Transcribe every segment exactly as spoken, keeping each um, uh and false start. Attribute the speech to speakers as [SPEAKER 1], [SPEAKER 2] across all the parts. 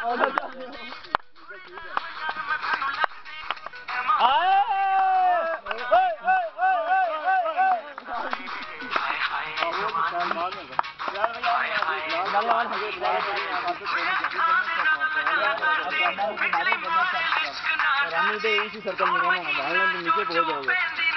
[SPEAKER 1] इसी सर्कल में रहना, भागना तो नीचे पहुंच जाओगे।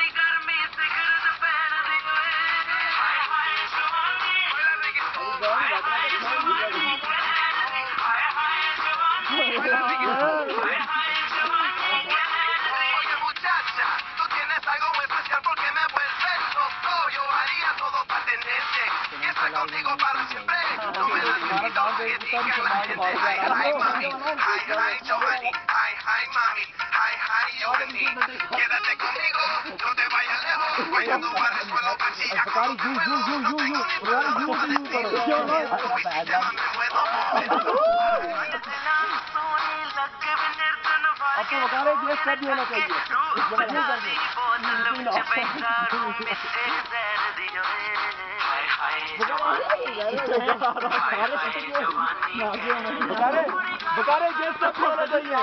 [SPEAKER 2] Contigo para siempre, no me la necesito, que diga la gente, hi, hi, mami, hi, hi, Giovanni, hi, hi, mami, hi, hi, Giovanni, quédate conmigo, no te vayas lejos, bailando para el suelo, así ya como te puedo, no tengo ni puedo, llámame bueno,
[SPEAKER 1] आपको बता रहे कि सब भी होना चाहिए। बकारे ये सब भी होना चाहिए।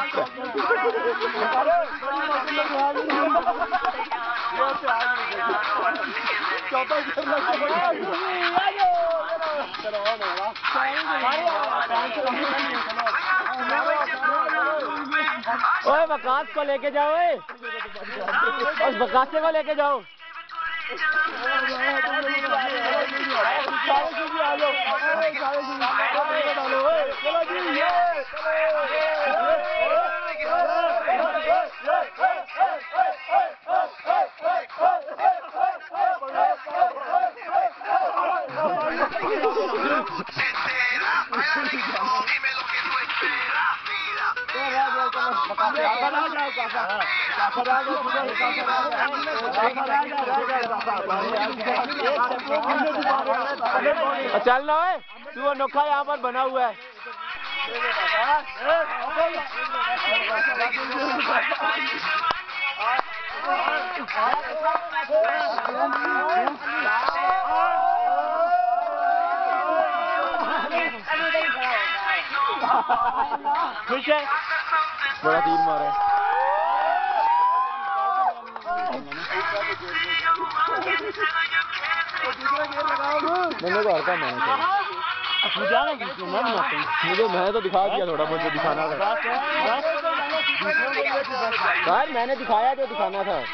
[SPEAKER 1] ओए बकास को लेके जाओ, उस बकासे को लेके जाओ। चल ना है, तू अनोखा यहाँ पर बना हुआ है। खुश है? बड़ा तीर मारा है। मैंने को हल्का माना चाहिए। मुझे आना किसको मैं बनाता हूँ। मुझे मैं तो दिखा दिया थोड़ा बहुत जो दिखाना था। यार मैंने दिखाया जो दिखाना था।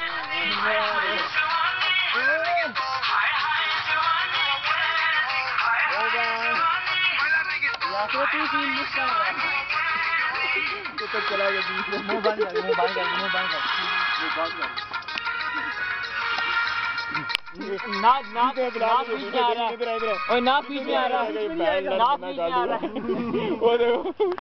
[SPEAKER 1] तो चला गया मुंह बंद कर मुंह बंद कर मुंह बंद कर मुंह बंद कर ना ना ना बीच में आ रहा है ओए ना बीच में आ रहा है ना बीच में आ रहा है वो देखो